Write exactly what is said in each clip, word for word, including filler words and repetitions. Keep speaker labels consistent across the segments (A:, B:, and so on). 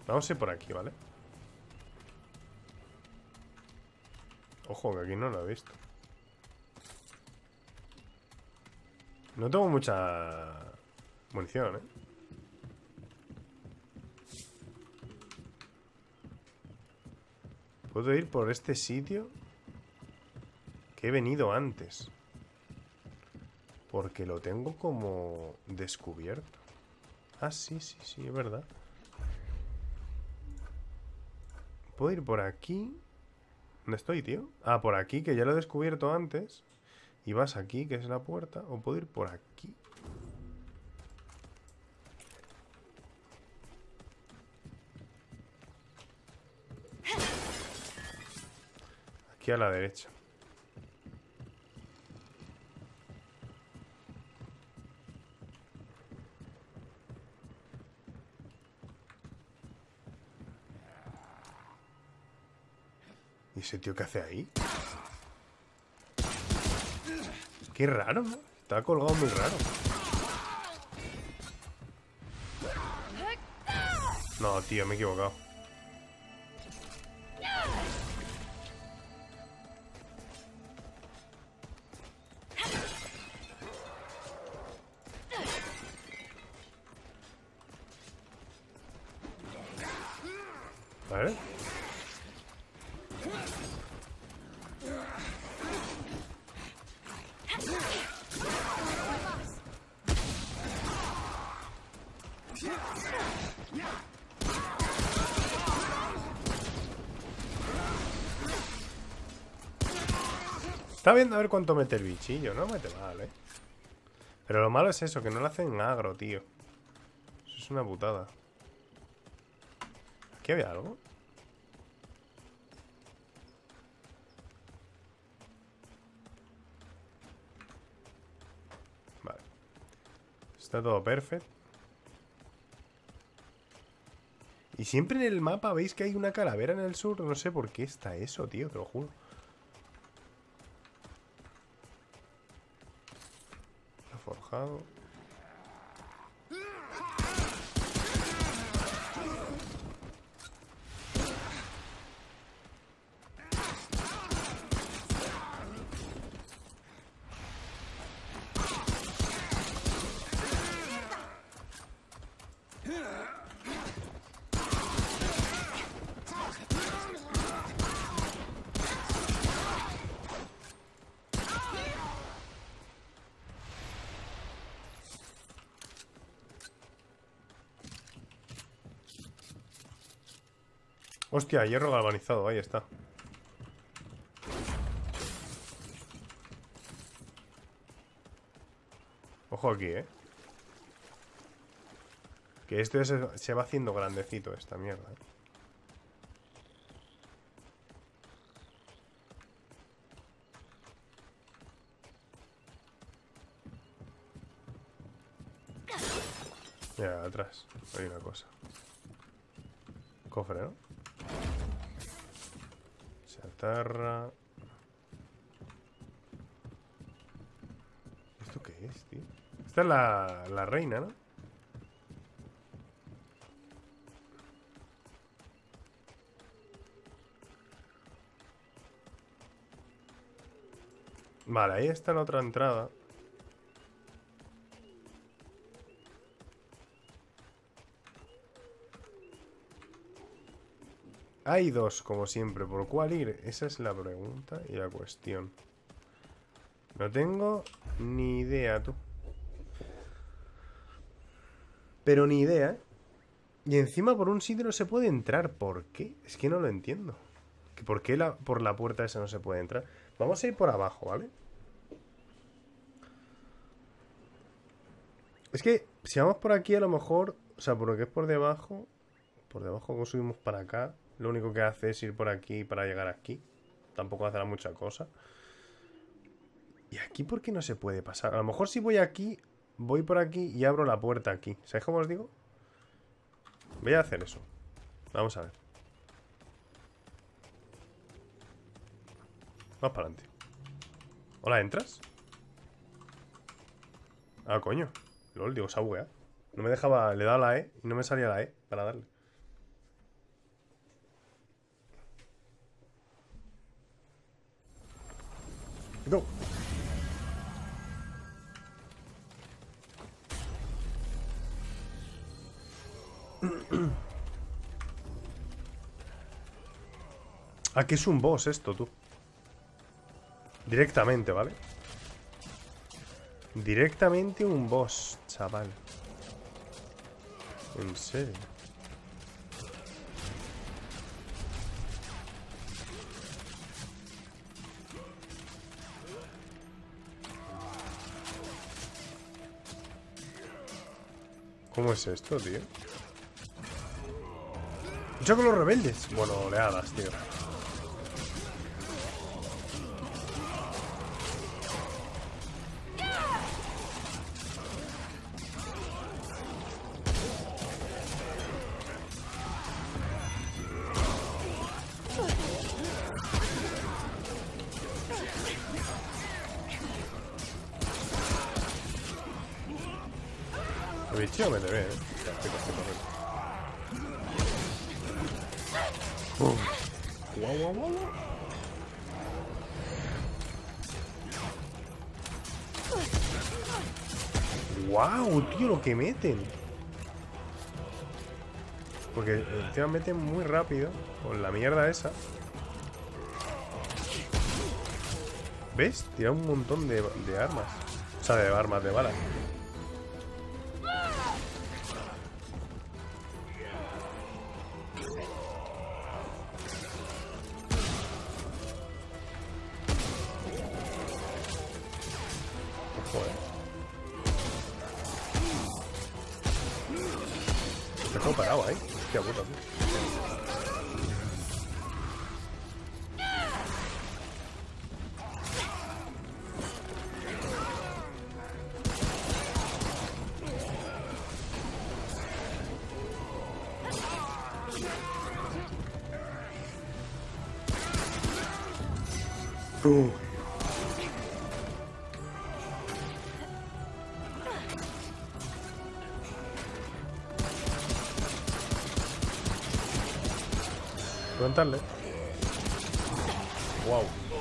A: Vamos a ir por aquí, ¿vale? Ojo, que aquí no lo he visto. No tengo mucha munición, ¿eh? ¿Puedo ir por este sitio? Que he venido antes. Porque lo tengo como descubierto. Ah, sí, sí, sí, es verdad. ¿Puedo ir por aquí? ¿Dónde estoy, tío? Ah, por aquí, que ya lo he descubierto antes. Y vas aquí, que es la puerta. ¿O puedo ir por aquí? Aquí a la derecha. ¿Y ese tío qué hace ahí? Qué raro, ¿no? Está colgado muy raro. No, tío, me he equivocado. Vale. Está viendo a ver cuánto mete el bichillo. No mete mal, ¿eh? Pero lo malo es eso, que no lo hacen agro, tío. Eso es una putada. ¿Aquí había algo? Vale. Está todo perfecto. Y siempre en el mapa veis que hay una calavera en el sur. No sé por qué está eso, tío, te lo juro. Está forjado. Hostia, hierro galvanizado, ahí está. Ojo aquí, eh. Que esto se, se va haciendo grandecito, esta mierda, eh. Mira, atrás hay una cosa. Cofre, ¿no? Se atarra. ¿Esto qué es, tío? Esta es la, la reina, ¿no? Vale, ahí está la otra entrada. Hay dos, como siempre. ¿Por cuál ir? Esa es la pregunta y la cuestión. No tengo ni idea, tú. Pero ni idea, ¿eh? Y encima por un sitio no se puede entrar. ¿Por qué? Es que no lo entiendo. ¿Que ¿Por qué la, por la puerta esa no se puede entrar? Vamos a ir por abajo, ¿vale? Es que si vamos por aquí a lo mejor... O sea, por lo que es por debajo... Por debajo como subimos para acá... Lo único que hace es ir por aquí para llegar aquí. Tampoco hace mucha cosa. ¿Y aquí por qué no se puede pasar? A lo mejor si voy aquí... Voy por aquí y abro la puerta aquí. ¿Sabéis cómo os digo? Voy a hacer eso. Vamos a ver. Vamos para adelante. Hola, ¿entras? Ah, coño. LOL, digo, se ha bugueado. No me dejaba... Le he dado la E y no me salía la E para darle. Go. Ah, que es un boss esto, tú. Directamente, ¿vale? Directamente un boss, chaval. En serio. ¿Cómo es esto, tío? Lucha con los rebeldes. Bueno, oleadas, tío. El bicho me te ve, eh. Estoy corriendo. Guau, guau, guau. Guau, tío, lo que meten. Porque el tío meten muy rápido con la mierda esa. ¿Ves? Tira un montón de, de armas. O sea, de armas, de balas. Joder. Me he quedado parado ahí. Hostia puta, tío. Uh. Levantarle. Wow.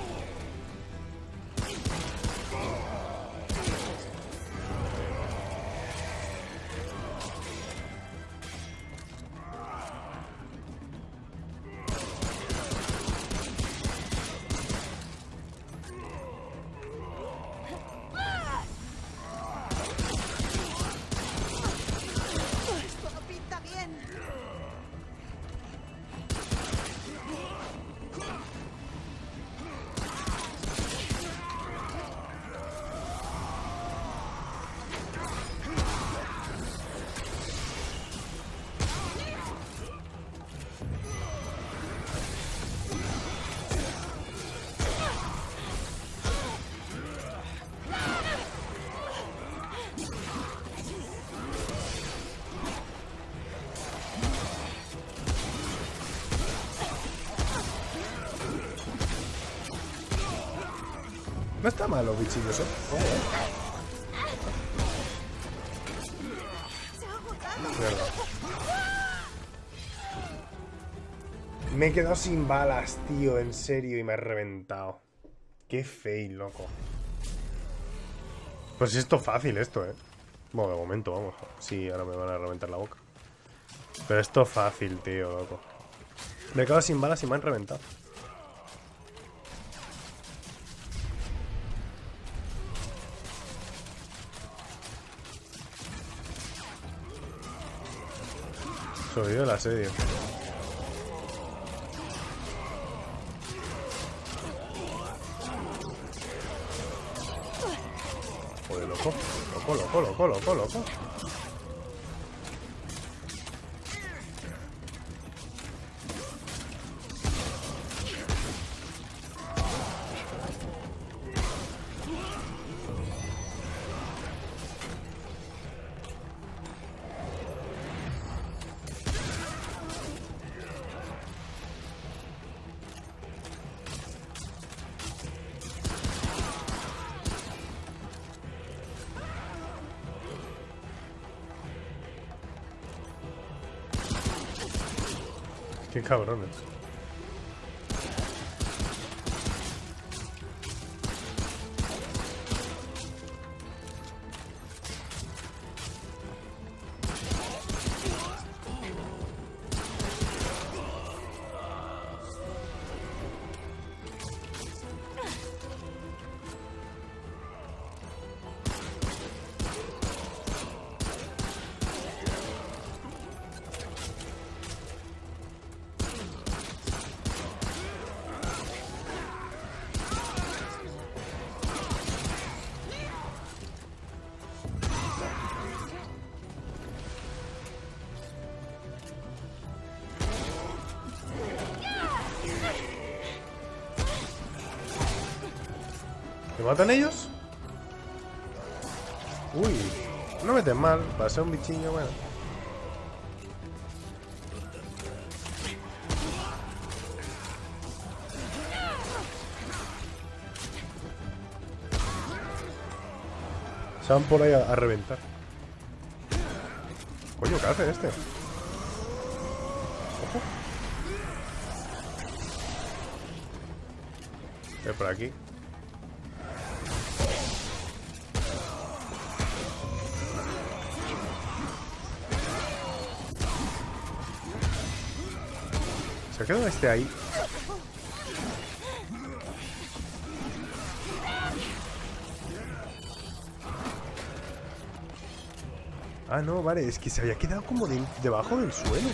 A: No está mal los bichillos, ¿eh? Oh, eh. Mierda. Me he quedado sin balas, tío, en serio, y me he reventado. Qué fail, loco. Pues esto es fácil, esto, ¿eh? Bueno, de momento, vamos. Sí, ahora me van a reventar la boca. Pero esto es fácil, tío, loco. Me he quedado sin balas y me han reventado. Sobrevivió el asedio. Joder, loco. Loco, loco, loco, loco, loco. Qué cabrones. ¿Me matan ellos? Uy, no meten mal. Para ser un bichinho, bueno. Se van por ahí a, a reventar. Coño, ¿qué hace este? Ojo. Ve por aquí. Se ha quedado este ahí. Ah, no, vale, es que se había quedado como de, debajo del suelo.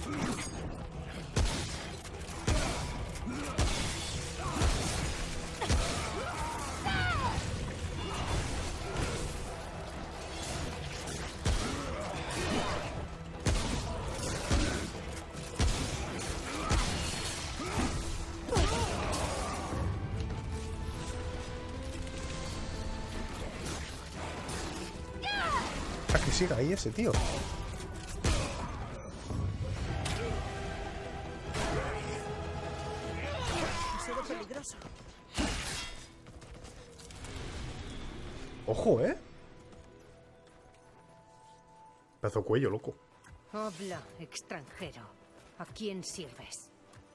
A: Ah, que siga ahí ese tío. Ojo, ¿eh? Pedazo de cuello, loco.
B: Habla, extranjero. ¿A quién sirves?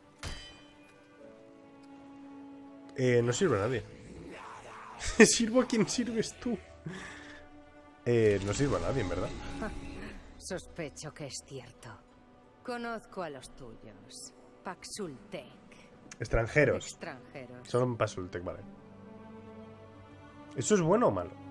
A: Eh, no sirve a nadie. Sirvo a quien sirves tú. Eh, no sirve a nadie, en verdad.
B: Sospecho que es cierto. Conozco a los tuyos. Paxultec.
A: Extranjeros.
B: Extranjeros.
A: Son Paxultec, vale. ¿Eso es bueno o malo?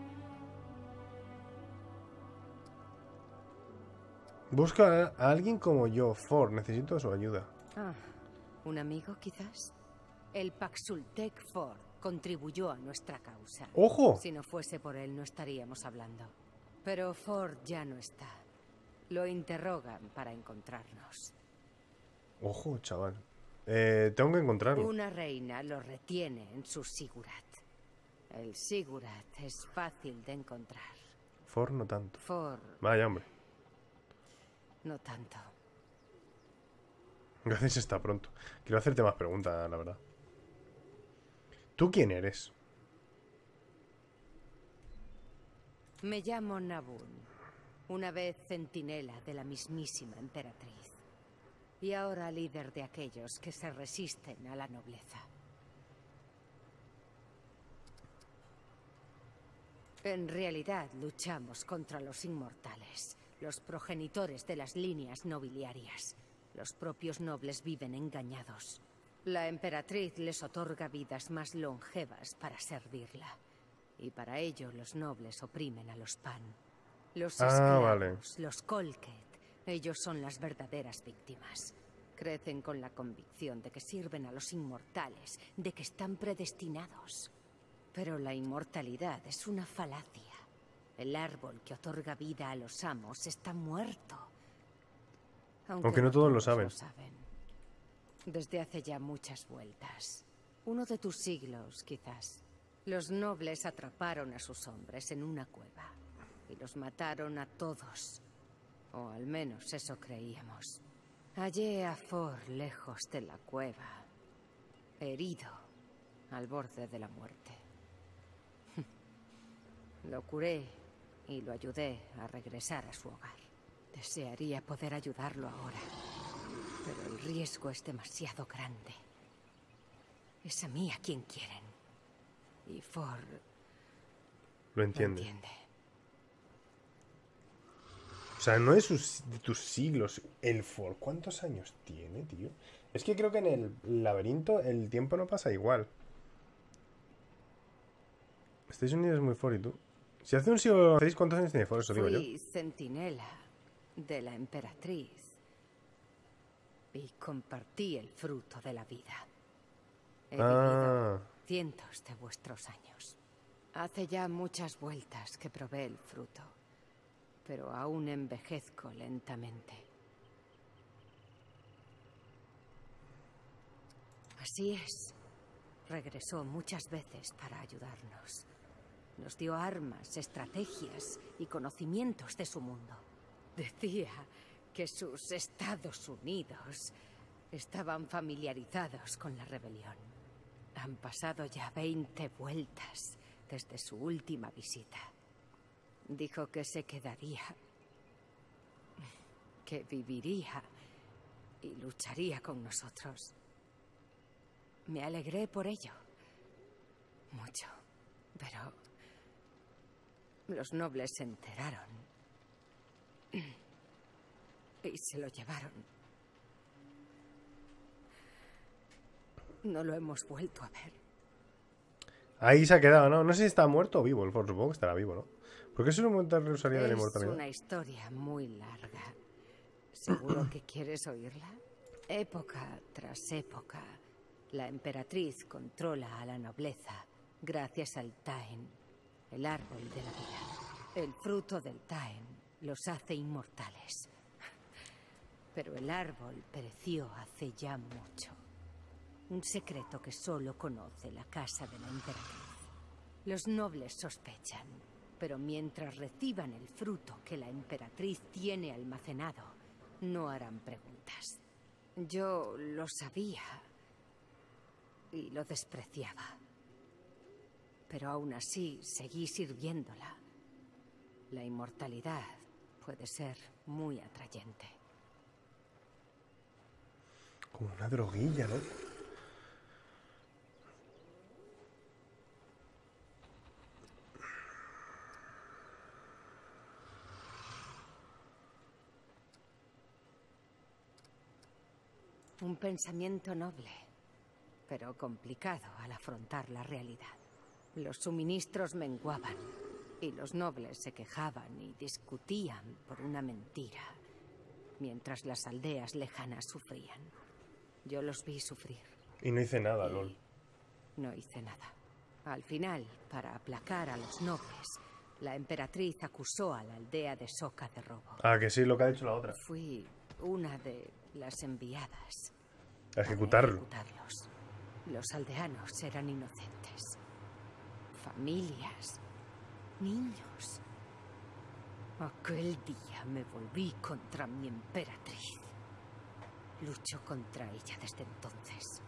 A: Busca a alguien como yo, Ford. Necesito su ayuda.
B: Ah, ¿un amigo quizás? El Paxultec Ford contribuyó a nuestra causa.
A: ¡Ojo!
B: Si no fuese por él no estaríamos hablando. Pero Ford ya no está. Lo interrogan para encontrarnos.
A: Ojo, chaval. Eh, tengo que encontrarlo.
B: Una reina lo retiene en su Sigurat. El Sigurat es fácil de encontrar.
A: Ford no tanto.
B: Ford
A: Vaya, hombre.
B: no tanto.
A: Gracias, está pronto. Quiero hacerte más preguntas, la verdad. ¿Tú quién eres?
B: Me llamo Nabun, una vez centinela de la mismísima emperatriz. Y ahora líder de aquellos que se resisten a la nobleza. En realidad luchamos contra los inmortales, los progenitores de las líneas nobiliarias. Los propios nobles viven engañados. La emperatriz les otorga vidas más longevas para servirla. Y para ello los nobles oprimen a los Pan. Los
A: Ah,
B: esclavos,
A: vale.
B: los Colket, ellos son las verdaderas víctimas. Crecen con la convicción de que sirven a los inmortales, de que están predestinados. Pero la inmortalidad es una falacia. El árbol que otorga vida a los amos está muerto. Aunque,
A: Aunque no todos lo saben.
B: lo saben. Desde hace ya muchas vueltas. Uno de tus siglos, quizás. Los nobles atraparon a sus hombres en una cueva. Y los mataron a todos. O al menos eso creíamos. Hallé a Ford lejos de la cueva. Herido. Al borde de la muerte. Lo curé y lo ayudé a regresar a su hogar. Desearía poder ayudarlo ahora, pero el riesgo es demasiado grande. Es a mí a quien quieren. Y Ford
A: Lo entiende.
B: lo entiende.
A: O sea, no es sus- de tus siglos el Ford. ¿Cuántos años tiene, tío? Es que creo que en el laberinto el tiempo no pasa igual. Estados Unidos es muy Ford, ¿y tú? Si hace un siglo... ¿Sabéis cuántos años tiene Ford? Eso digo yo.
B: Fui centinela de la emperatriz y compartí el fruto de la vida. He vivido
A: Ah,
B: cientos de vuestros años. Hace ya muchas vueltas que probé el fruto, pero aún envejezco lentamente. Así es. regresó muchas veces para ayudarnos. Nos dio armas, estrategias y conocimientos de su mundo. Decía que sus Estados Unidos estaban familiarizados con la rebelión. Han pasado ya veinte vueltas desde su última visita. Dijo que se quedaría, que viviría y lucharía con nosotros. Me alegré por ello. Mucho. Pero los nobles se enteraron y se lo llevaron. No lo hemos vuelto a ver.
A: Ahí se ha quedado, ¿no? No sé si está muerto o vivo. El supongo que estará vivo, ¿no? ¿Por qué solo usaría de la inmortalidad?
B: Es una historia muy larga. ¿Seguro que quieres oírla? Época tras época, la emperatriz controla a la nobleza gracias al Taen, el árbol de la vida. El fruto del Taen los hace inmortales. Pero el árbol pereció hace ya mucho. Un secreto que solo conoce la casa de la emperatriz. Los nobles sospechan, pero mientras reciban el fruto que la emperatriz tiene almacenado, no harán preguntas. Yo lo sabía y lo despreciaba. Pero aún así seguí sirviéndola. La inmortalidad puede ser muy atrayente.
A: Como una droguilla, ¿no?
B: Un pensamiento noble, pero complicado al afrontar la realidad. Los suministros menguaban y los nobles se quejaban y discutían por una mentira, mientras las aldeas lejanas sufrían. Yo los vi sufrir.
A: Y no hice nada, lol.
B: No hice nada. Al final, para aplacar a los nobles, la emperatriz acusó a la aldea de Soka de robo.
A: Ah, que sí, lo que ha dicho la otra.
B: Fui una de las enviadas.
A: A ejecutarlo.
B: ejecutarlos. Los aldeanos eran inocentes. Familias, niños. Aquel día me volví contra mi emperatriz. Lucho contra ella desde entonces.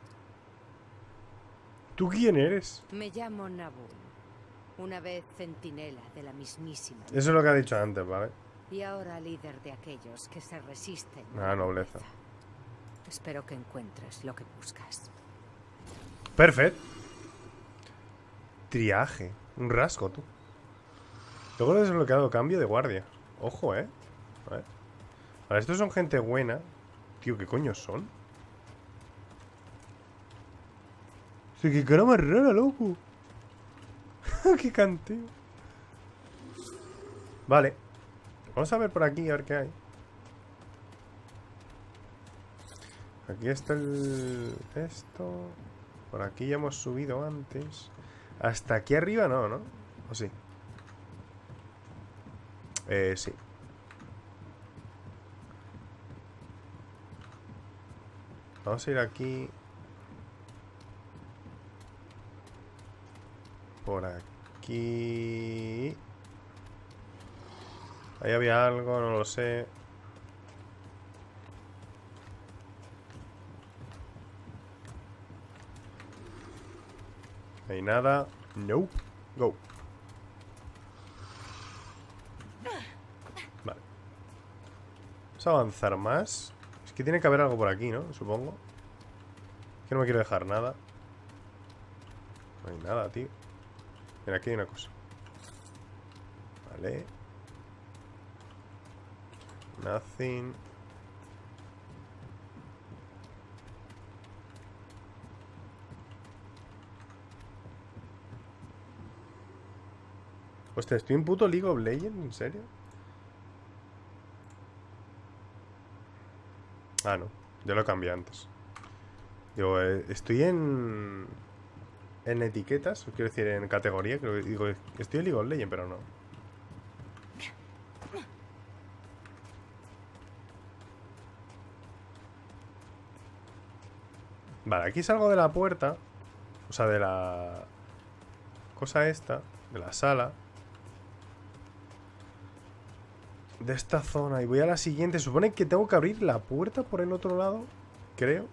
A: ¿Tú quién eres?
B: Me llamo Nabul. Una vez centinela de la mismísima.
A: Eso es lo que ha dicho antes, ¿vale?
B: Y ahora líder de aquellos que se resisten
A: a la nobleza.
B: Espero que encuentres lo que buscas.
A: Perfecto. Triaje. Un rasgo, tú. Luego he desbloqueado cambio de guardia. Ojo, eh. A ver. Ahora, estos son gente buena. Tío, ¿qué coño son? Sí, qué cara más rara, loco. Qué canteo. Vale. Vamos a ver por aquí, a ver qué hay. Aquí está el... Esto... Por aquí ya hemos subido antes. Hasta aquí arriba no, ¿no? ¿O sí? Eh, sí. Vamos a ir aquí. Por aquí. Ahí había algo, no lo sé. No hay nada. No. Go. Vale. Vamos a avanzar más. Es que tiene que haber algo por aquí, ¿no? Supongo. Es que no me quiero dejar nada. No hay nada, tío. Mira, aquí hay una cosa. Vale. Nothing. Hostia, ¿estoy en puto League of Legends? ¿En serio? Ah, no. Ya lo cambié antes. Digo, eh, estoy en... En etiquetas, quiero decir, en categoría. Creo que digo, estoy en League of Legends, pero no. Vale, aquí salgo de la puerta. O sea, de la cosa esta, de la sala. De esta zona. Y voy a la siguiente. Supone que tengo que abrir la puerta por el otro lado. Creo.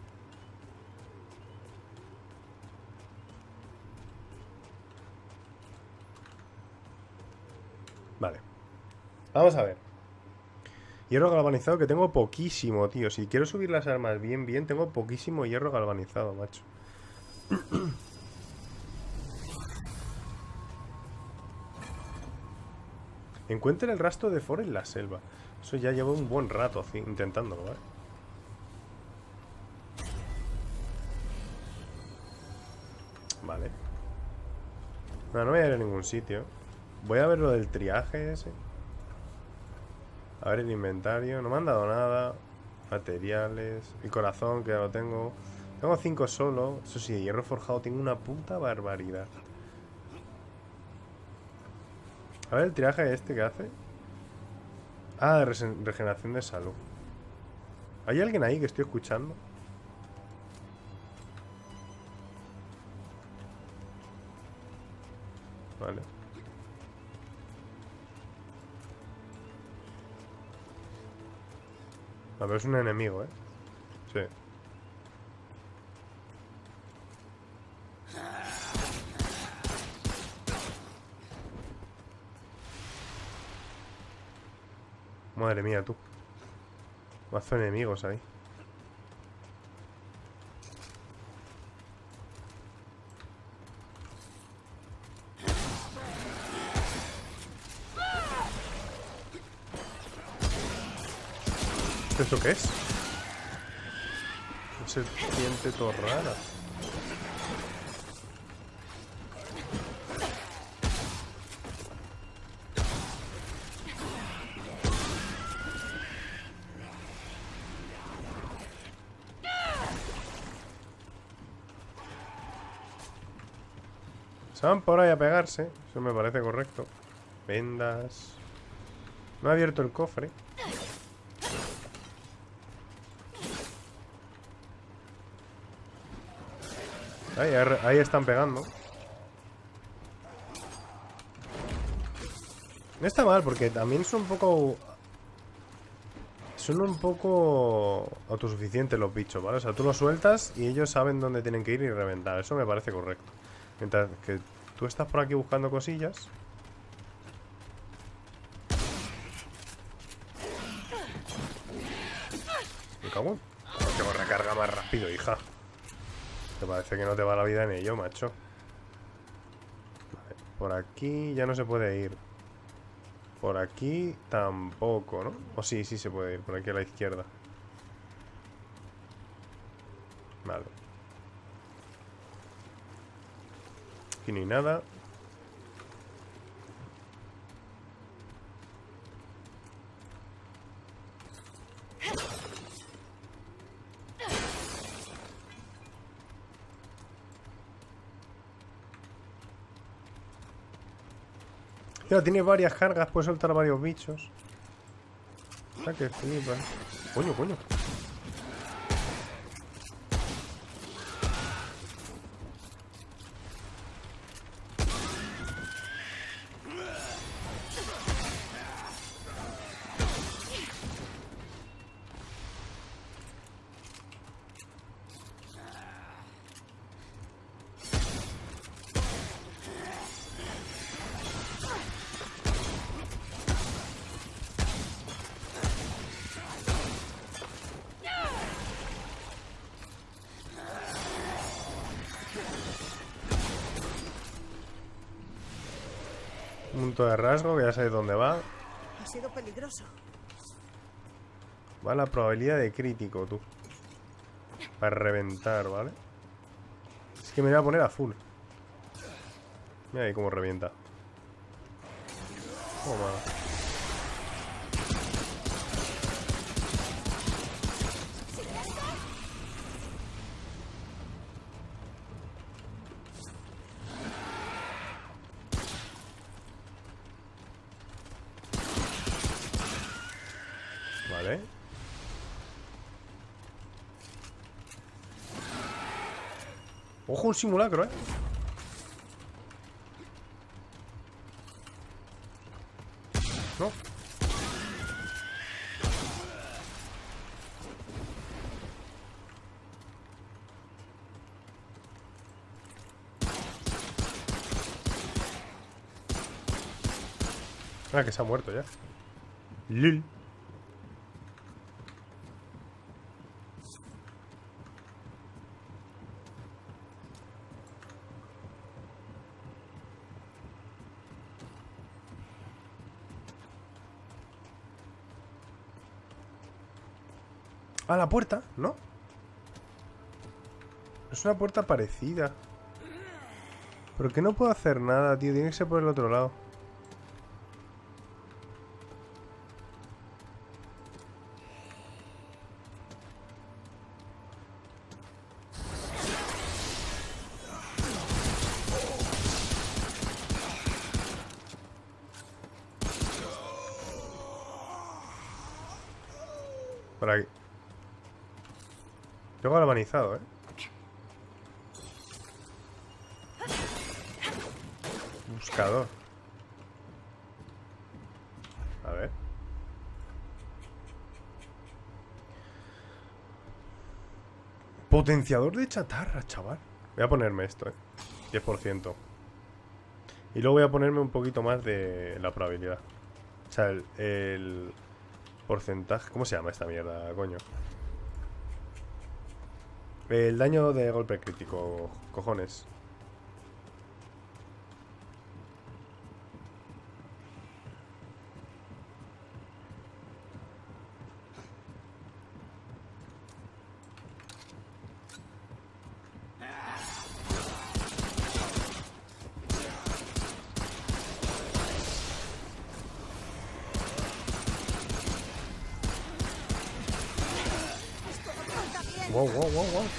A: Vale. Vamos a ver. Hierro galvanizado que tengo poquísimo, tío. Si quiero subir las armas bien, bien, tengo poquísimo hierro galvanizado, macho. Encuentre el rastro de Ford en la selva. Eso ya llevo un buen rato intentándolo, ¿vale? Vale. No, no voy a ir a ningún sitio. Voy a ver lo del triaje ese. A ver el inventario. No me han dado nada. Materiales. El corazón, que ya lo tengo. Tengo cinco solo. Eso sí, de hierro forjado tengo una puta barbaridad. A ver el triaje este que hace. Ah, de regeneración de salud. ¿Hay alguien ahí que estoy escuchando? Vale. A ver, es un enemigo, ¿eh? Sí. Madre mía, tú. Mazo enemigos ahí. ¿Esto qué es? Es serpiente torrada. Se van por ahí a pegarse. Eso me parece correcto. Vendas. No he abierto el cofre. Ahí, ahí están pegando. No está mal porque también son un poco... Son un poco autosuficientes los bichos, ¿vale? O sea, tú los sueltas y ellos saben dónde tienen que ir y reventar. Eso me parece correcto. Mientras que tú estás por aquí buscando cosillas. Me cago en... Tengo recarga más rápido, hija. Te parece que no te va la vida en ello, macho. Vale, por aquí ya no se puede ir. Por aquí tampoco, ¿no? O sí, sí se puede ir. Por aquí a la izquierda. Vale. Aquí no hay nada. Tío, tiene varias cargas, puede soltar varios bichos. Ah, que flipa. Coño, coño. Punto de rasgo, que ya sabéis dónde va.
C: Ha sido peligroso.
A: Va la probabilidad de crítico, tú. Para reventar, ¿vale? Es que me voy a poner a full. Mira ahí cómo revienta. Toma. Vale. Ojo, un simulacro, ¿eh? No. Ah, que se ha muerto ya. Lil. Ah, la puerta, ¿no? Es una puerta parecida. Pero que no puedo hacer nada, tío. Tiene que ser por el otro lado. Por aquí. Tengo galvanizado, ¿eh? Buscador. A ver. Potenciador de chatarra, chaval. Voy a ponerme esto, ¿eh? diez por ciento. Y luego voy a ponerme un poquito más de la probabilidad. O sea, el, el porcentaje... ¿Cómo se llama esta mierda, coño? El daño de golpe crítico, cojones. Wow, wow, wow, wow.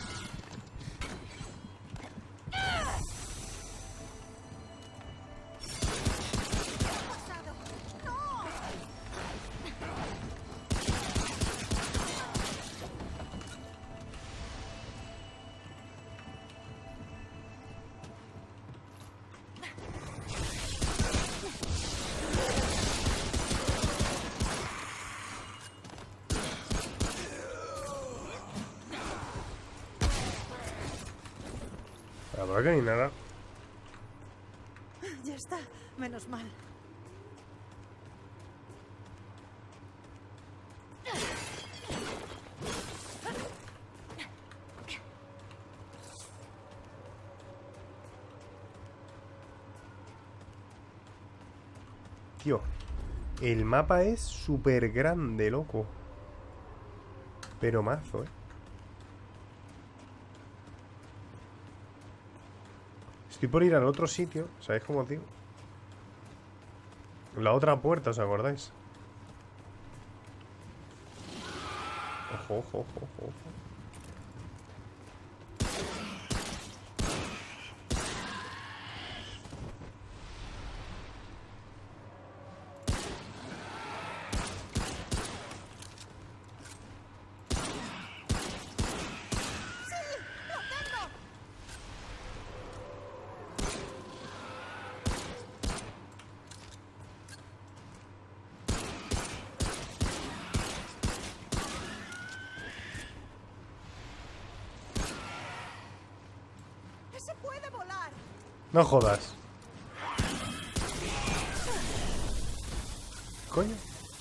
A: La verdad que ni nada.
C: Ya está, menos mal.
A: Tío, el mapa es súper grande, loco. Pero mazo, eh. Estoy por ir al otro sitio, ¿sabéis cómo digo? La otra puerta, ¿os acordáis? Ojo, ojo, ojo, ojo, ojo.
C: ¡Se puede volar!
A: No jodas. Coño.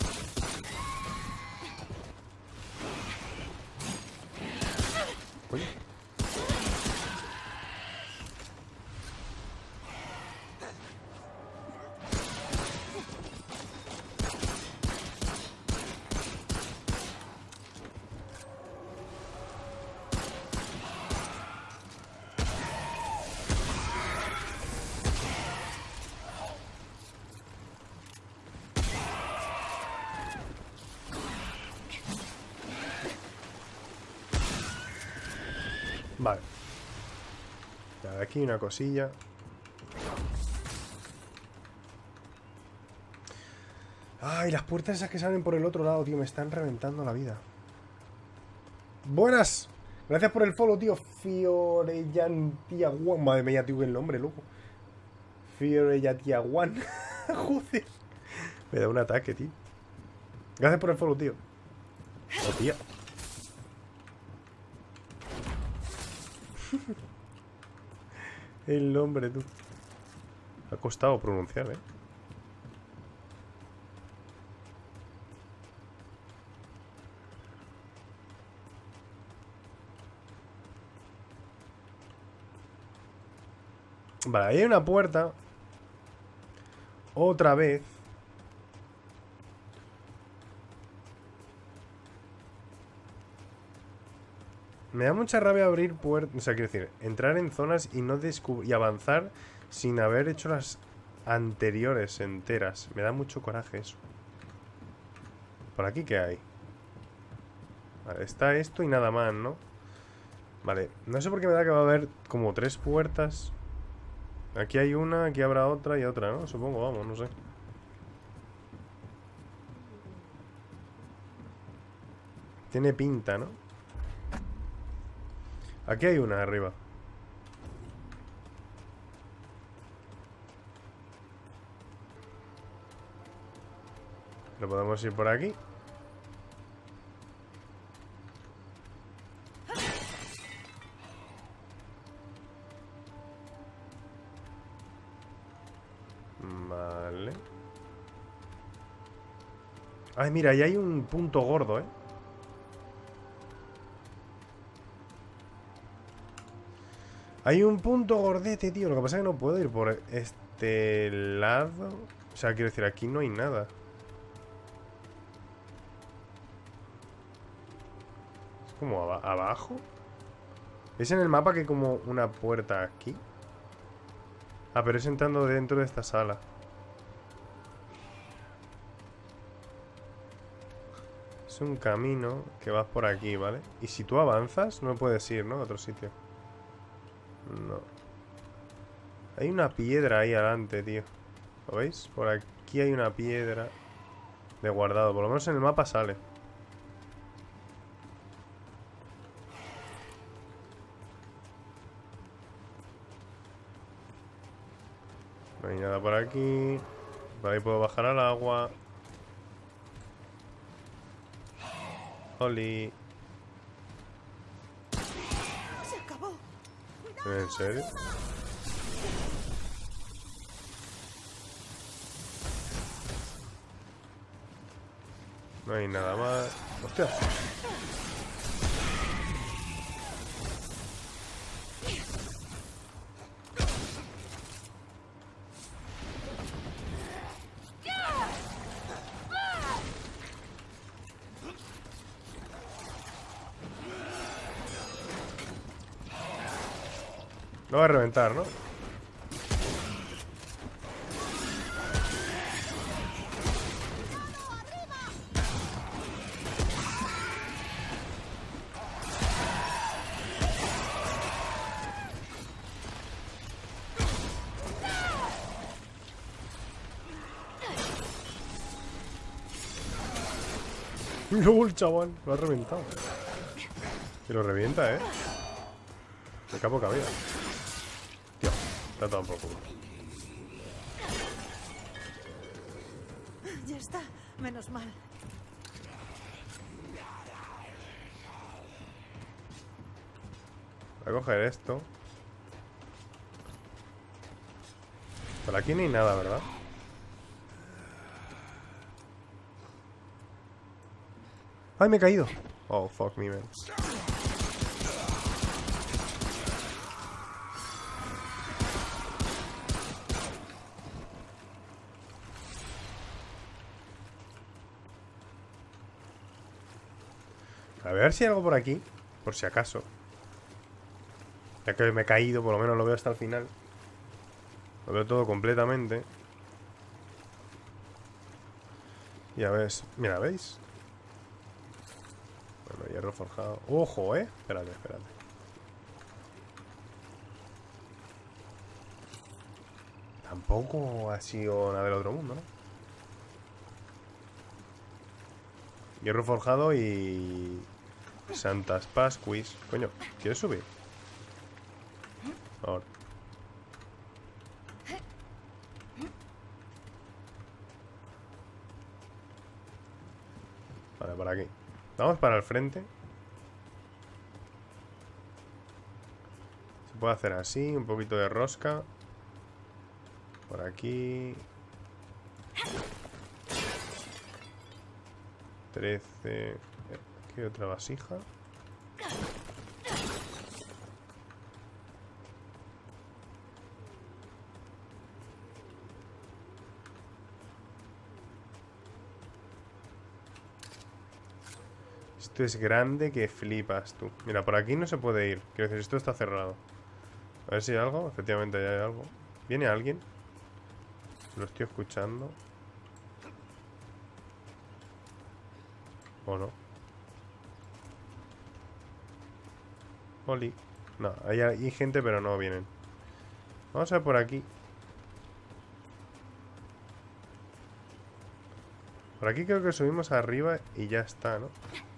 A: Coño. Vale. Ya, aquí una cosilla. Ay, las puertas esas que salen por el otro lado, tío, me están reventando la vida. Buenas. Gracias por el follow, tío. Fiorellatiaguan. Madre mía, tío, el nombre, loco. Fiorellatiaguan. Joder. Me da un ataque, tío. Gracias por el follow, tío. Oh, tía. El nombre, tú. Ha costado pronunciar, eh. Vale, ahí hay una puerta. Otra vez. Me da mucha rabia abrir puertas. O sea, quiero decir, entrar en zonas y no descubrir y avanzar sin haber hecho las anteriores enteras. Me da mucho coraje eso. ¿Por aquí qué hay? Vale, está esto y nada más, ¿no? Vale, no sé por qué me da que va a haber como tres puertas. Aquí hay una, aquí habrá otra y otra, ¿no? Supongo, vamos, no sé. Tiene pinta, ¿no? Aquí hay una arriba. ¿Lo podemos ir por aquí? Vale. Ay, mira, ahí hay un punto gordo, ¿eh? Hay un punto gordete, tío. Lo que pasa es que no puedo ir por este lado. O sea, quiero decir, aquí no hay nada. Es como ab abajo. ¿Es en el mapa que hay como una puerta aquí? Ah, pero es entrando dentro de esta sala. Es un camino que vas por aquí, ¿vale? Y si tú avanzas, no puedes ir, ¿no? A otro sitio. No. Hay una piedra ahí adelante, tío. ¿Lo veis? Por aquí hay una piedra de guardado. Por lo menos en el mapa sale. No hay nada por aquí. Por ahí puedo bajar al agua. Oli.
C: Se acabó.
A: ¿En serio? No hay nada más. ¡Hostia! Lo va a reventar, ¿no? ¡Lol, chaval! Lo ha reventado. Y lo revienta, ¿eh? De capo cabida. Tío, está todo un poco.
C: Ya está. Menos mal.
A: Voy a coger esto. Por aquí no hay nada, ¿verdad? ¡Ay, me he caído! Oh, fuck me, man. A ver si hay algo por aquí. Por si acaso. Ya que me he caído, por lo menos lo veo hasta el final. Lo veo todo completamente. Ya ves. Mira, ¿veis? Bueno, hierro forjado. ¡Ojo, eh! Espérate, espérate. Tampoco ha sido nada del otro mundo, ¿no? Hierro forjado y... Santas Pascuis. Coño, ¿quieres subir? Ahora. Vale, por aquí. Vamos para el frente. Se puede hacer así, un poquito de rosca. Por aquí. trece. Aquí otra vasija. Esto es grande que flipas tú. Mira, por aquí no se puede ir. Quiero decir, esto está cerrado. A ver si hay algo. Efectivamente hay algo. ¿Viene alguien? Lo estoy escuchando. ¿O no? Oli. No, hay, hay gente pero no vienen. Vamos a ver por aquí. Por aquí creo que subimos arriba y ya está, ¿no?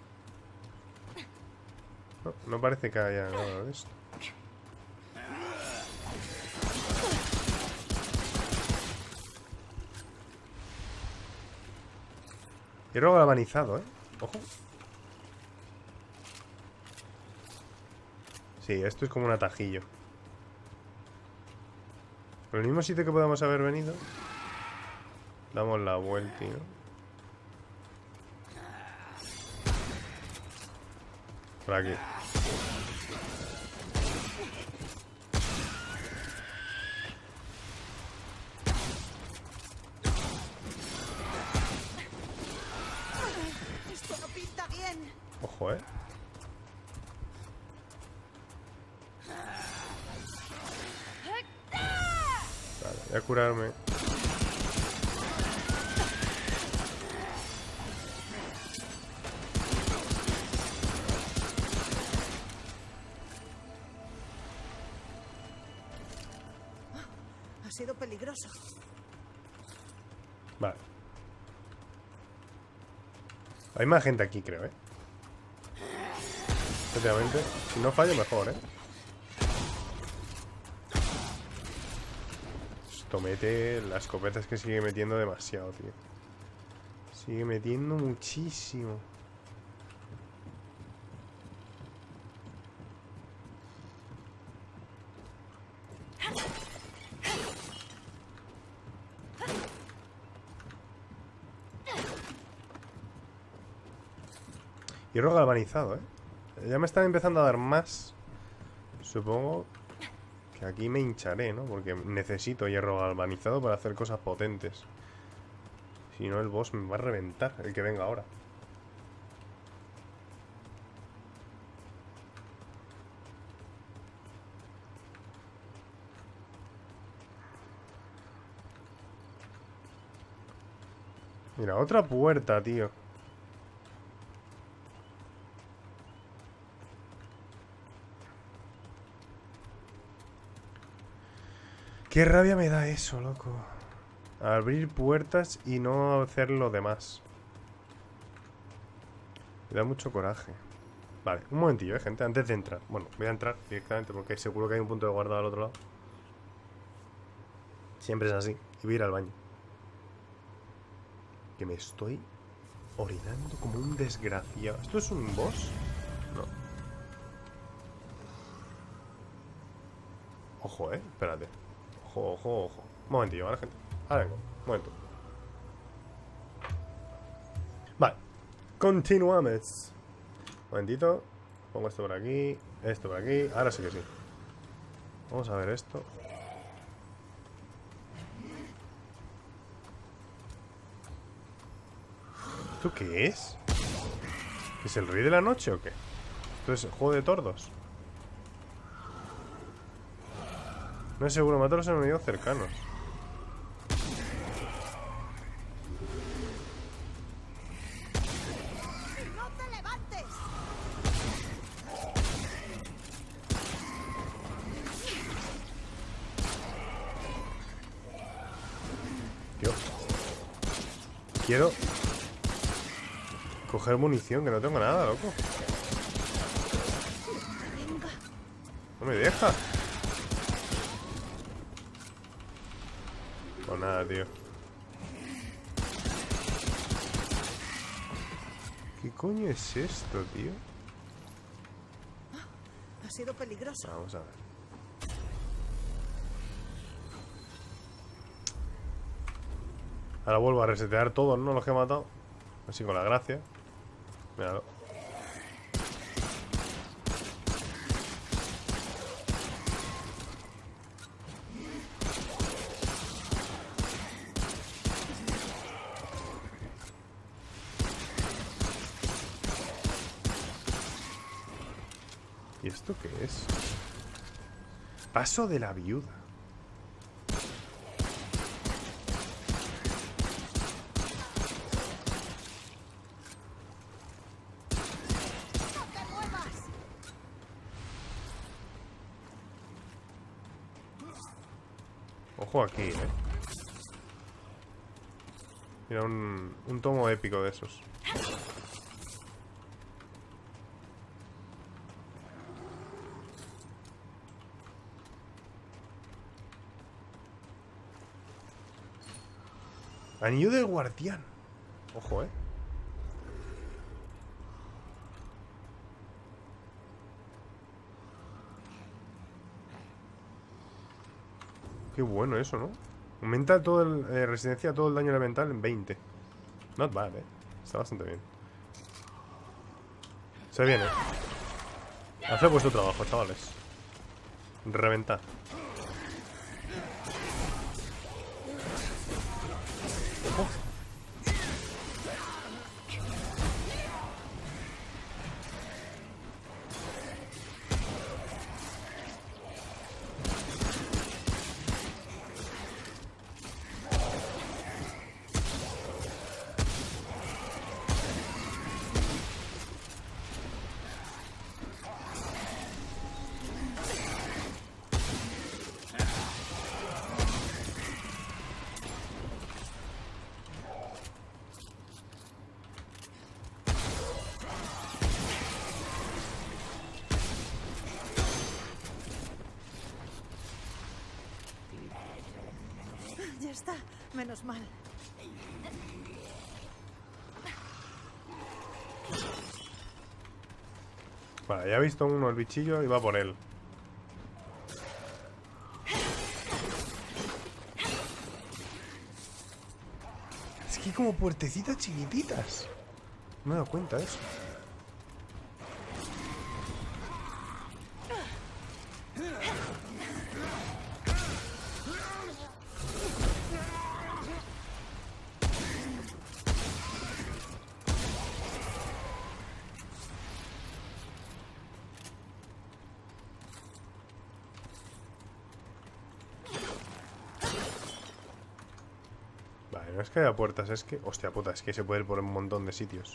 A: No, no parece que haya nada de esto. Hierro galvanizado, ¿eh? Ojo. Sí, esto es como un atajillo. Por el mismo sitio que podamos haber venido. Damos la vuelta, ¿no? Por aquí.
C: Esto no pinta bien.
A: Ojo, eh. Vale, voy a curarme.
C: Ha sido peligroso.
A: Vale. Hay más gente aquí, creo, ¿eh? Efectivamente. Si no fallo, mejor, ¿eh? Esto mete... La escopeta es que sigue metiendo demasiado, tío. Sigue metiendo muchísimo. Hierro galvanizado, ¿eh? Ya me están empezando a dar más. Supongo que aquí me hincharé, ¿no? Porque necesito hierro galvanizado para hacer cosas potentes. Si no, el boss me va a reventar, el que venga ahora. Mira, otra puerta, tío. Qué rabia me da eso, loco. Abrir puertas y no hacer lo demás. Me da mucho coraje. Vale, un momentillo, eh, gente, antes de entrar. Bueno, voy a entrar directamente porque seguro que hay un punto de guardado al otro lado. Siempre es así. Y voy a ir al baño. Que me estoy orinando como un desgraciado. ¿Esto es un boss? No. Ojo, eh, espérate. Ojo, ojo, ojo. Un momentillo, ¿vale, gente? Ahora vengo, un momento. Vale. Continuamos. Un momentito. Pongo esto por aquí. Esto por aquí. Ahora sí que sí. Vamos a ver esto. ¿Esto qué es? ¿Es el rey de la noche o qué? ¿Esto es el juego de tordos? No es seguro matar a los enemigos cercanos.
C: ¡No te levantes!
A: Tío. Quiero coger munición, que no tengo nada, loco. No me deja. Pues nada, tío. ¿Qué coño es esto, tío?
C: Ha sido peligroso.
A: Vamos a ver. Ahora vuelvo a resetear todos, ¿no? Los que he matado. Así con la gracia. Míralo. ¿Y esto qué es? Paso de la viuda. Ojo aquí, eh. Mira, un, un tomo épico de esos. Anillo del guardián. Ojo, eh. Qué bueno eso, ¿no? Aumenta todo el eh, resistencia, todo el daño elemental en veinte. Not bad, eh. Está bastante bien. Se viene. Haced vuestro trabajo, chavales. Reventad. Ojo.
C: Ya está. Menos mal.
A: Vale, ya he visto uno el bichillo y va por él. Es que hay como puertecitas chiquititas. No me he dado cuenta de eso. Vale, no es que haya puertas, es que... Hostia puta, es que se puede ir por un montón de sitios.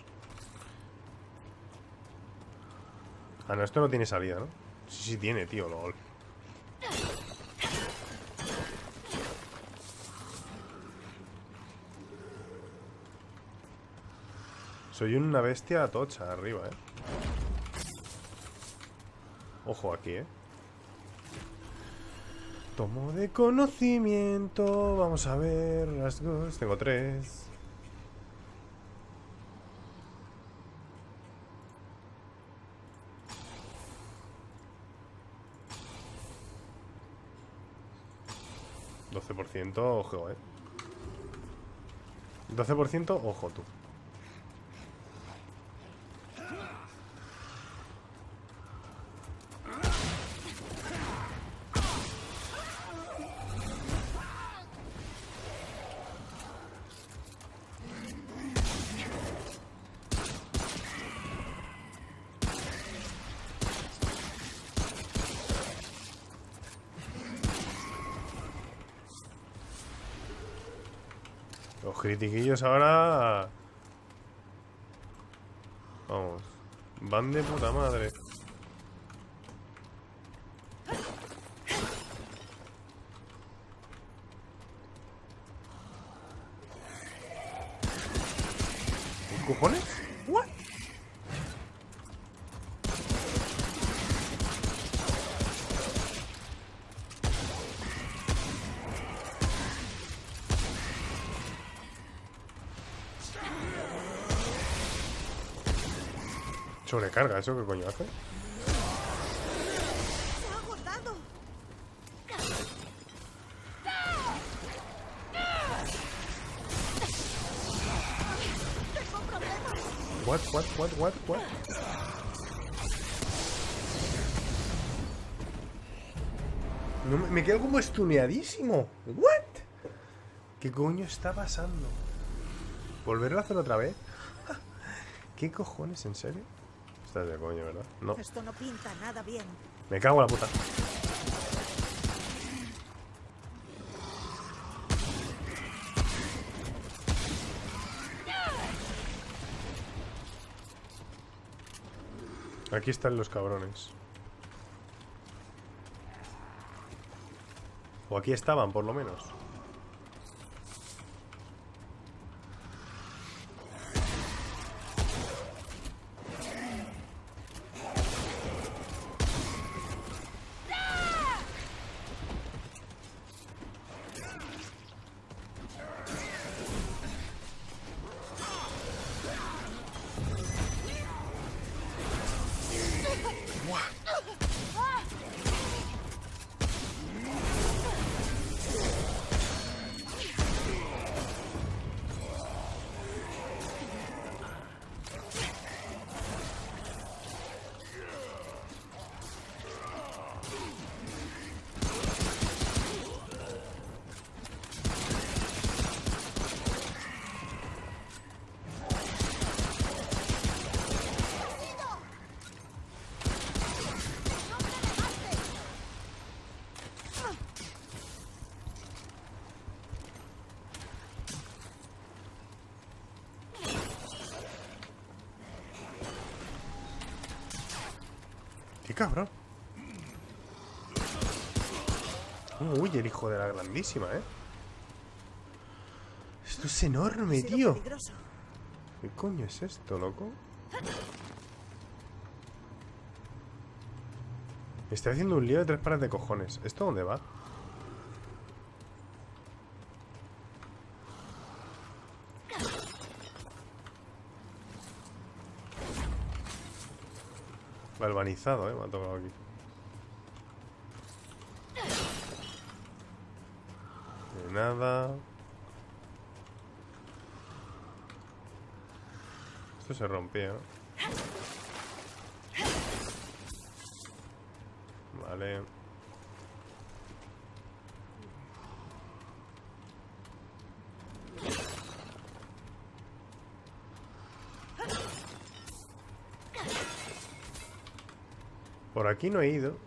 A: Ah, no, esto no tiene salida, ¿no? Sí, sí tiene, tío, lol. Soy una bestia tocha arriba, ¿eh? Ojo aquí, ¿eh? Tomo de conocimiento. Vamos a ver. Rasgos. Tengo tres. doce por ciento, ojo, eh. doce por ciento, ojo tú. Los critiquillos ahora... Vamos. Van de puta madre. ¿Qué cojones? ¿What? Sobrecarga, ¿eso qué coño hace?
C: ¡Se ha agotado! ¡Tengo problemas!
A: What, what, what, what, what? No, me, me quedo como estuneadísimo. What? ¿Qué coño está pasando? ¿Volverlo a hacer otra vez? ¿Qué cojones, en serio? Estás de coño, ¿verdad? No.
C: Esto no pinta nada bien.
A: Me cago en la puta. Aquí están los cabrones. O aquí estaban, por lo menos. ¡Qué cabrón! Uy, el hijo de la grandísima, ¿eh? Esto es enorme,
C: Ha sido
A: tío.
C: peligroso.
A: ¿Qué coño es esto, loco? Me estoy haciendo un lío de tres pares de cojones. ¿Esto dónde va? Galvanizado, eh, me ha tocado aquí. De nada. Esto se rompió. Vale. Por aquí no he ido.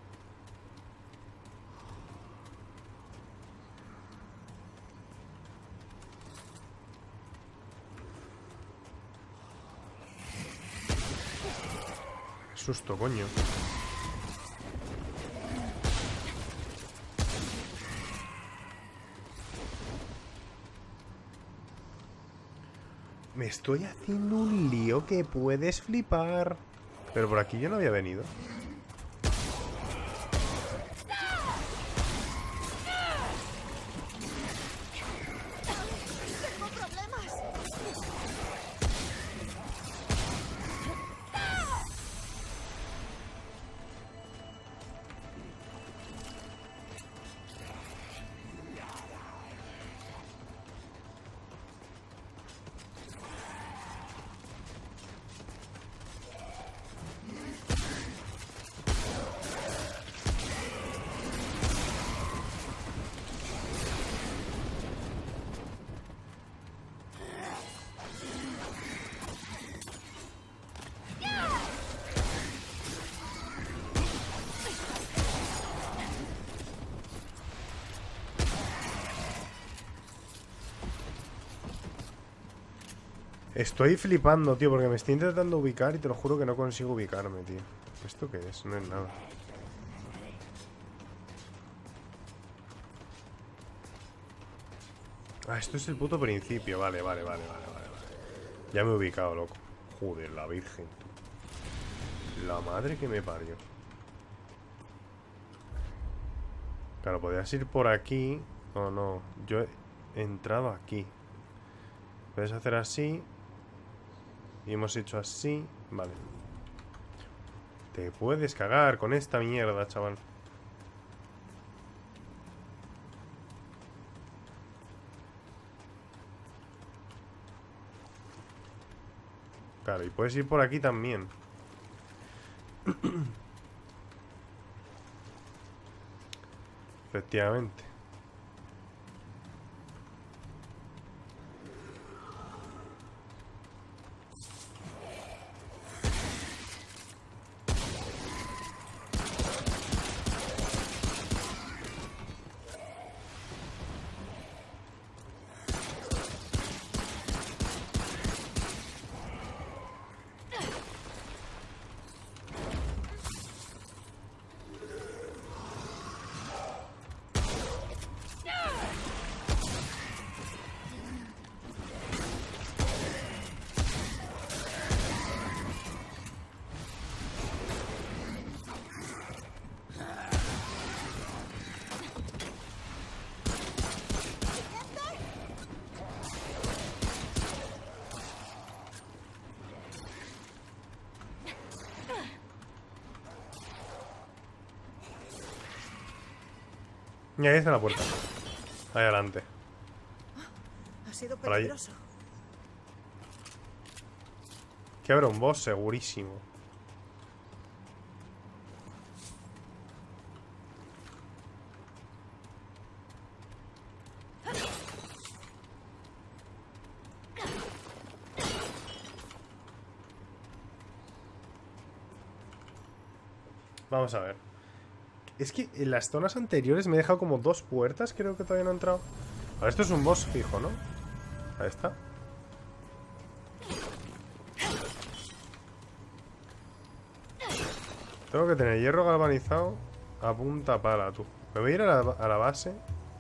A: Qué susto, coño. Me estoy haciendo un lío que puedes flipar. Pero por aquí yo no había venido.
C: ¡Tengo problemas!
A: Estoy flipando, tío, porque me estoy intentando ubicar y te lo juro que no consigo ubicarme, tío. ¿Esto qué es? No es nada. Ah, esto es el puto principio. Vale, vale, vale, vale, vale, vale. Ya me he ubicado, loco. Joder, la virgen, tú. La madre que me parió. Claro, podrías ir por aquí. No, no. Yo he entrado aquí. Puedes hacer así. Y hemos hecho así. Vale. Te puedes cagar con esta mierda, chaval. Claro, y puedes ir por aquí también. Efectivamente. Y ahí está la puerta. Ahí adelante.
C: Ha sido
A: Por ahí.
C: peligroso.
A: Que habrá un boss segurísimo. Vamos a ver. Es que en las zonas anteriores me he dejado como dos puertas, creo que todavía no he entrado. Ahora esto es un boss fijo, ¿no? Ahí está. Tengo que tener hierro galvanizado a punta pala, tú. Me voy a ir a la, a la base.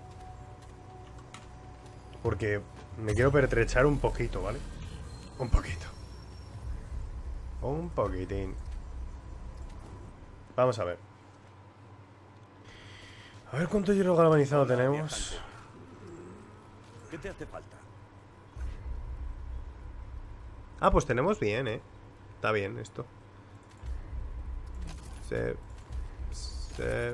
A: Porque me quiero pertrechar un poquito, ¿vale? Un poquito. Un poquitín. Vamos a ver. A ver cuánto hierro galvanizado
D: Hola,
A: tenemos.
D: viajante. ¿Qué te hace falta?
A: Ah, pues tenemos bien, ¿eh? Está bien esto. Se... Se...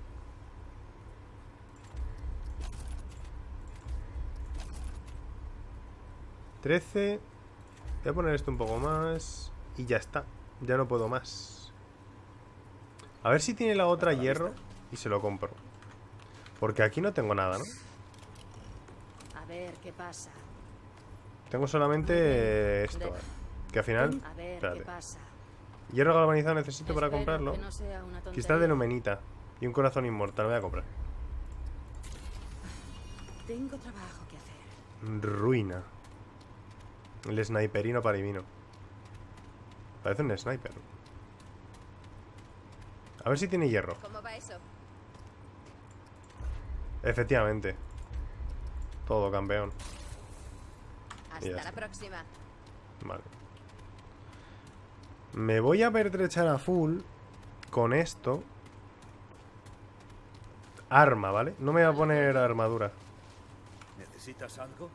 A: trece. Voy a poner esto un poco más. Y ya está. Ya no puedo más. A ver si tiene la otra hierro. Y se lo compro. Porque aquí no tengo nada, ¿no?
B: A ver qué pasa.
A: Tengo solamente esto, ¿eh? Que al final...
B: A ver
A: Espérate.
B: qué pasa.
A: Hierro galvanizado necesito para
B: Espero
A: comprarlo.
B: que no sea una
A: Cristal de
B: tontería.
A: numenita. Y un corazón inmortal. Lo voy a comprar.
B: Tengo trabajo que hacer.
A: Ruina. El sniperino parivino. Parece un sniper. A ver si tiene hierro.
B: ¿Cómo va eso?
A: Efectivamente. Todo campeón.
B: Hasta
A: ya
B: la
A: está.
B: próxima.
A: Vale. Me voy a pertrechar a full con esto. Arma, ¿vale? No me voy a poner armadura.
D: ¿Necesitas algo?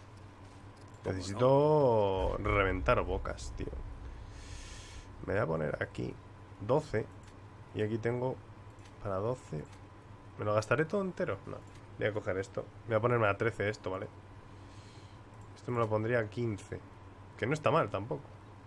A: Necesito reventar bocas, tío. Me voy a poner aquí doce. Y aquí tengo para doce. ¿Me lo gastaré todo entero? No. Voy a coger esto. Voy a ponerme a trece esto, ¿vale? Esto me lo pondría a quince. Que no está mal tampoco.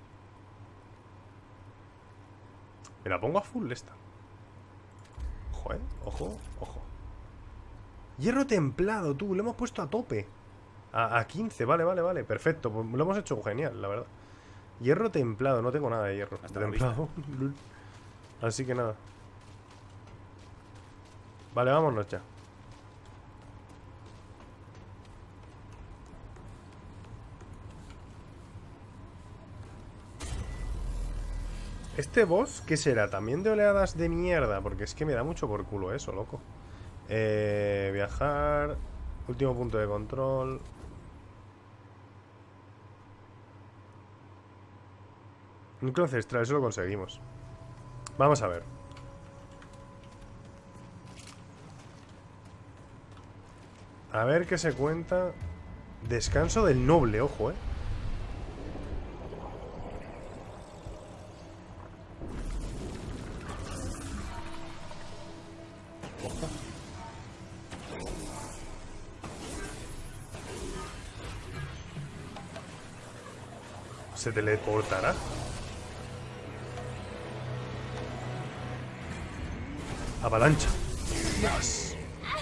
A: Me la pongo a full esta. Ojo, eh. Ojo, ojo. Hierro templado, tú. Lo hemos puesto a tope. A, a quince, vale, vale, vale. Perfecto. Pues lo hemos hecho genial, la verdad. Hierro templado. No tengo nada de hierro.
D: Hasta
A: De
D: la
A: templado. Así que nada. Vale, vámonos ya. Este boss, ¿qué será? ¿También de oleadas de mierda? Porque es que me da mucho por culo eso, loco. Eh, viajar. Último punto de control. Núcleo ancestral, eso lo conseguimos. Vamos a ver. A ver qué se cuenta. Descanso del noble, ojo, eh. ¿Se teleportará? Avalancha. Yes.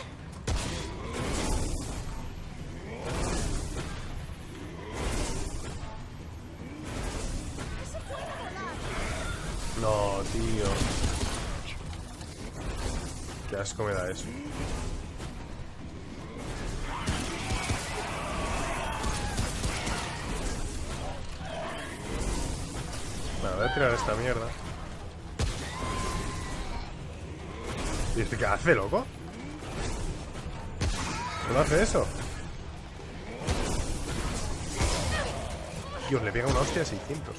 A: No, tío. Qué asco me da eso. Bueno, voy a tirar esta mierda. ¿Y este qué hace, loco? ¿Cómo hace eso? Dios, le pega una hostia a seiscientos.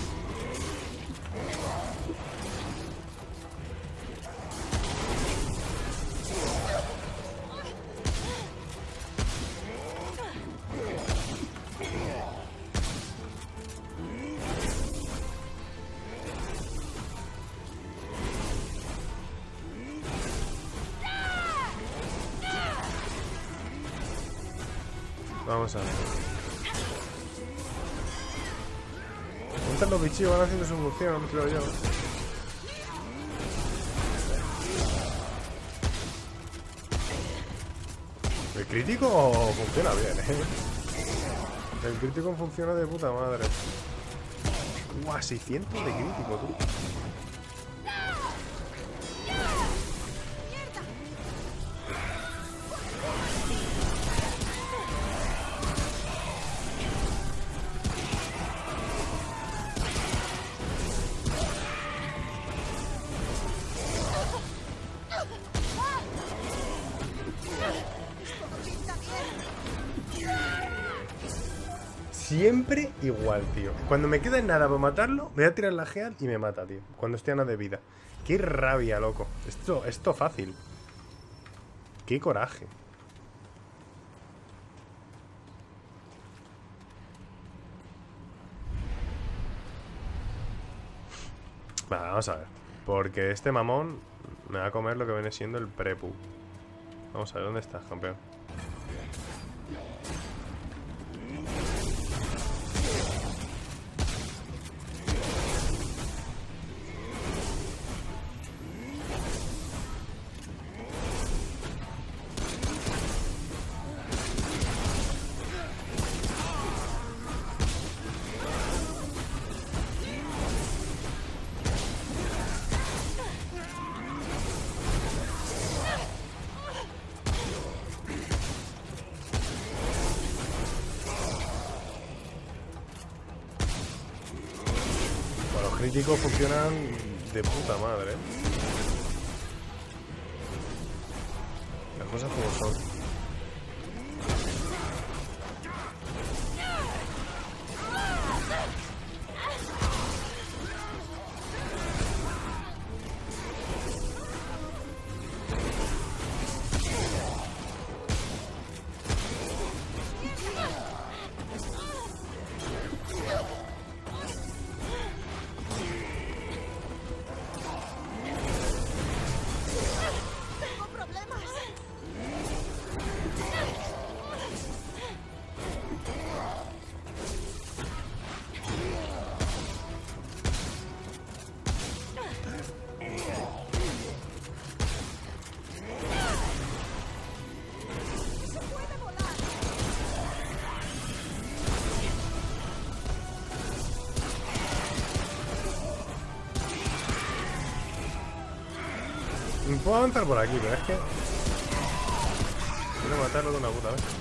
A: Vamos a ver. Mientras los bichillos van haciendo su función, no me creo yo. El crítico funciona bien, eh. El crítico funciona de puta madre. Guau, seiscientos de crítico, tú. Siempre igual, tío. Cuando me queda nada para matarlo, me voy a tirar la geal y me mata, tío. Cuando estoy a nada de vida. Qué rabia, loco. Esto, esto fácil. Qué coraje. Vale, vamos a ver. Porque este mamón me va a comer lo que viene siendo el prepu. Vamos a ver, ¿dónde estás, campeón? Críticos funcionan de puta madre, ¿eh? Las cosas como son. Puedo avanzar por aquí, pero es que quiero matarlo de una puta vez.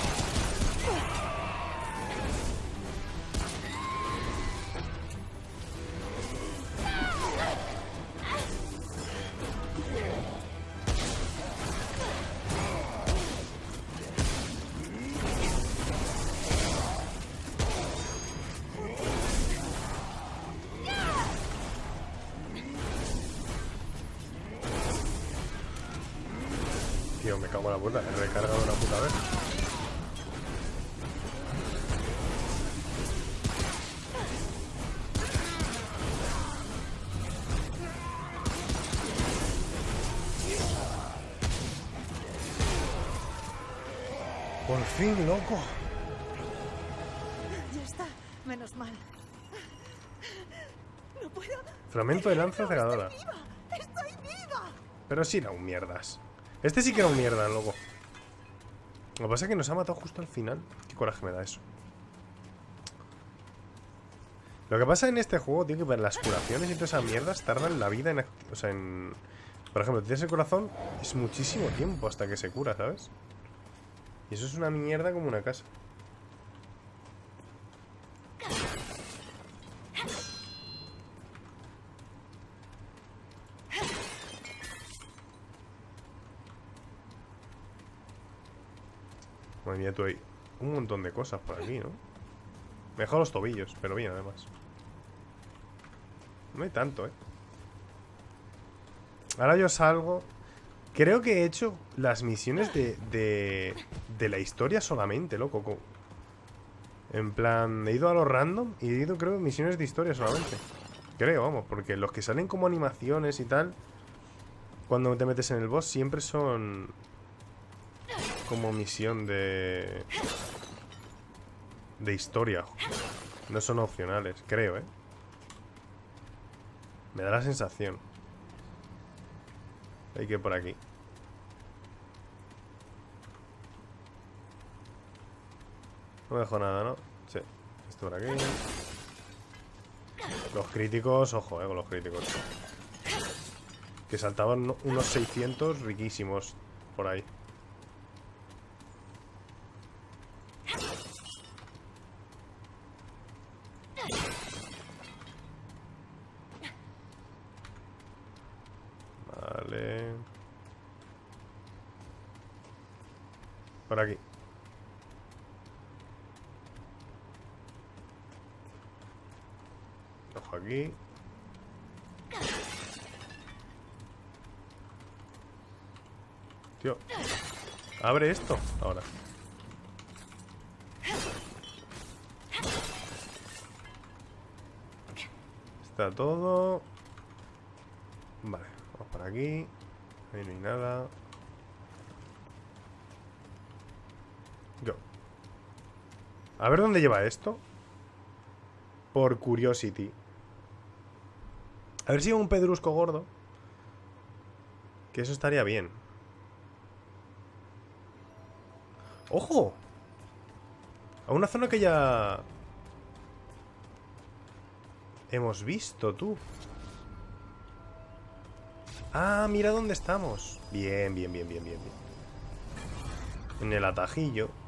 A: Tío, me cago en la puta, he recargado una puta vez. Por fin, loco.
C: Ya está, menos mal. puedo...
A: Fragmento de lanza cegadora.
C: ¡Estoy viva! ¡Estoy viva!
A: Pero sí era un mierdas. Este sí que era un mierda, loco. Lo que pasa es que nos ha matado justo al final. Qué coraje me da eso. Lo que pasa en este juego, tío, que para las curaciones y todas esas mierdas tardan la vida en... O sea, en... Por ejemplo, tienes el corazón, es muchísimo tiempo hasta que se cura, ¿sabes? Y eso es una mierda como una casa. Madre mía, tú hay un montón de cosas por aquí, ¿no? Mejor los tobillos, pero bien, además. No hay tanto, ¿eh? Ahora yo salgo. Creo que he hecho las misiones de, de, de la historia solamente, loco. En plan, he ido a lo random y he ido, creo, misiones de historia solamente. Creo, vamos, porque los que salen como animaciones y tal, cuando te metes en el boss, siempre son como misión de... de historia. No son opcionales, creo, ¿eh? Me da la sensación. Hay que ir por aquí. No me dejo nada, ¿no? Sí. Esto por aquí. Los críticos, ojo, eh, con los críticos. Que saltaban unos seiscientos riquísimos por ahí. Vale. Por aquí. Ojo aquí. Tío. Abre esto ahora. Está todo. Vale, vamos por aquí. Ahí no hay nada. Go. A ver dónde lleva esto. Por curiosity. A ver si lleva un pedrusco gordo. Que eso estaría bien. ¡Ojo! A una zona que ya hemos visto, tú. Ah, mira dónde estamos. Bien, bien, bien, bien, bien, bien. En el atajillo.